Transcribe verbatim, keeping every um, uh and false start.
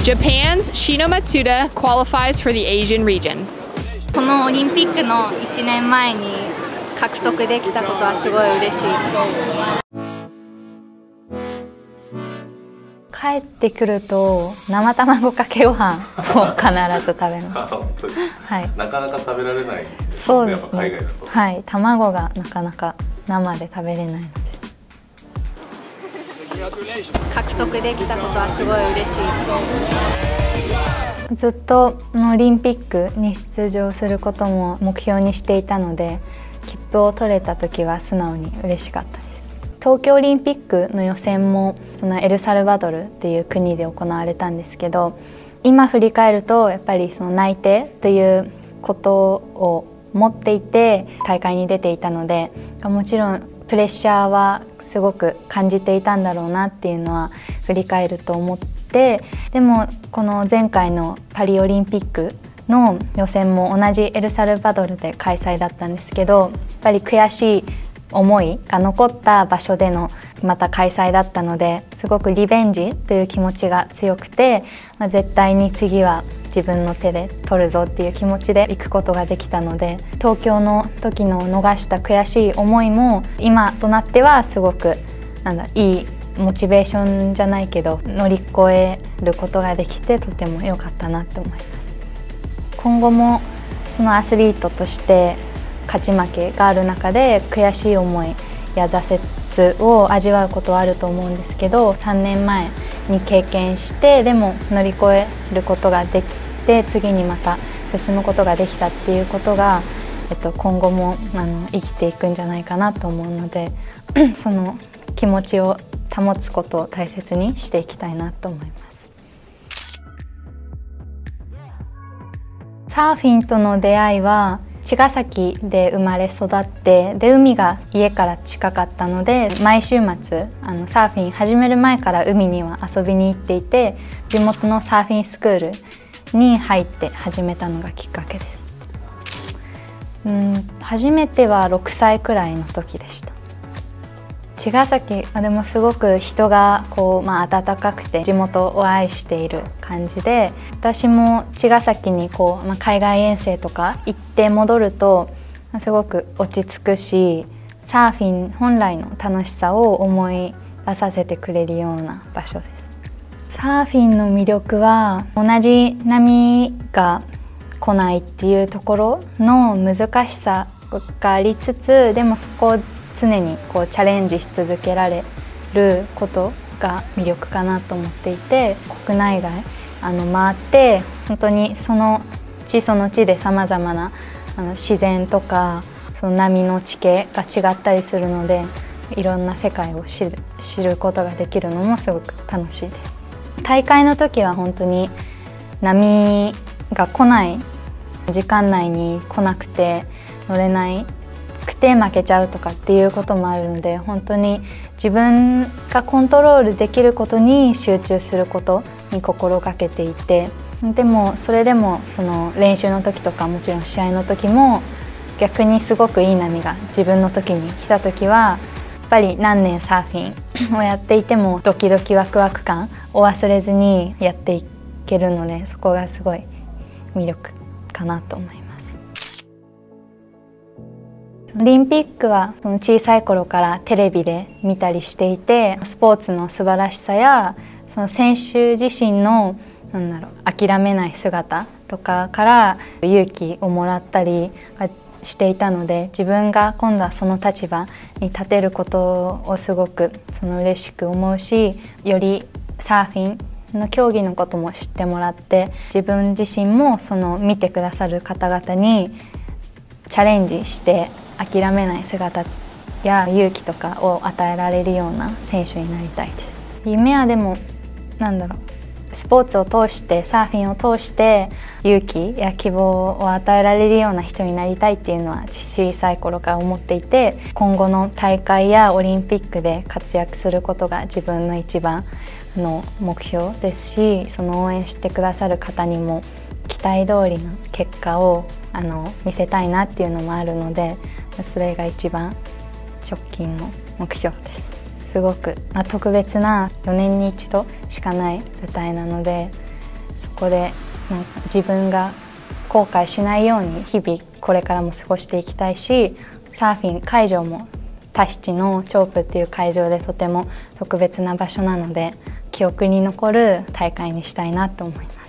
Japan's Shino Matsuda qualifies for the Asian region. このオリンピックのいちねんまえに獲得できたことはすごい嬉しいです。帰ってくると生卵かけご飯を必ず食べます。はい。なかなか食べられない。そうですね。海外だと。はい。卵がなかなか生で食べれないので。獲得できたことはすごい嬉しいです。ずっとオリンピックに出場することも目標にしていたので、切符を取れた時は素直に嬉しかったです。東京オリンピックの予選もそのエルサルバドルっていう国で行われたんですけど、今振り返るとやっぱりその内定ということを持っていて大会に出ていたので、もちろんプレッシャーはすごく感じていたんだろうなっていうのは振り返ると思って、でもこの前回のパリオリンピックの予選も同じエルサルバドルで開催だったんですけど、やっぱり悔しい思いが残った場所でのまた開催だったので、すごくリベンジという気持ちが強くて、まあ、絶対に次は自分の手で取るぞっていう気持ちで行くことができたので、東京の時の逃した悔しい思いも今となってはすごくなんだいいモチベーションじゃないけど乗り越えることができてとても良かったなと思います。今後もそのアスリートとして勝ち負けがある中で悔しい思いや挫折を味わうことはあると思うんですけど、さんねんまえに経験してでも乗り越えることができて次にまた進むことができたっていうことが、えっと、今後もあの生きていくんじゃないかなと思うのでその気持ちを保つことを大切にしていきたいなと思います。サーフィンとの出会いは茅ヶ崎で生まれ育って、で海が家から近かったので毎週末あのサーフィン始める前から海には遊びに行っていて、地元のサーフィンスクールに入って始めたのがきっかけです。うん初めてはろくさいくらいの時でした。茅ヶ崎でもすごく人がこう、まあ、温かくて地元を愛している感じで、私も茅ヶ崎にこう、まあ、海外遠征とか行って戻るとすごく落ち着くし、サーフィン本来の楽しさを思い出させてくれるような場所です。サーフィンの魅力は同じ波が来ないっていうところの難しさがありつつ、でもそこを常にこうチャレンジし続けられることが魅力かなと思っていて、国内外あの回って本当にその地その地でさまざまなあの自然とかその波の地形が違ったりするので、いろんな世界を知る、知ることができるのもすごく楽しいです。大会の時は本当に波が来ない時間内に来なくて乗れないくて負けちゃうとかっていうこともあるので、本当に自分がコントロールできることに集中することに心がけていて、でもそれでもその練習の時とかもちろん試合の時も逆にすごくいい波が自分の時に来た時はやっぱり何年サーフィンをやっていてもドキドキワクワク感を忘れずにやっていけるので、そこがすごい魅力かなと思います。オリンピックはその小さい頃からテレビで見たりしていて、スポーツの素晴らしさやその選手自身のなんだろう諦めない姿とかから勇気をもらったりしていたので、自分が今度はその立場に立てることをすごくその嬉しく思うし、よりサーフィンの競技のことも知ってもらって、自分自身もその見てくださる方々にチャレンジして諦めない姿や勇気とかを与えられるような選手になりたいです。夢はでもなんだろうスポーツを通してサーフィンを通して勇気や希望を与えられるような人になりたいっていうのは小さい頃から思っていて、今後の大会やオリンピックで活躍することが自分の一番の目標ですし、その応援してくださる方にも期待通りの結果をあの見せたいなっていうのもあるので、それが一番直近の目標です。すごく、まあ、特別なよねんに一度しかない舞台なので、 こでなんか自分が後悔しないように日々これからも過ごしていきたいし、サーフィン会場もタヒチのチョープっていう会場でとても特別な場所なので記憶に残る大会にしたいなと思います。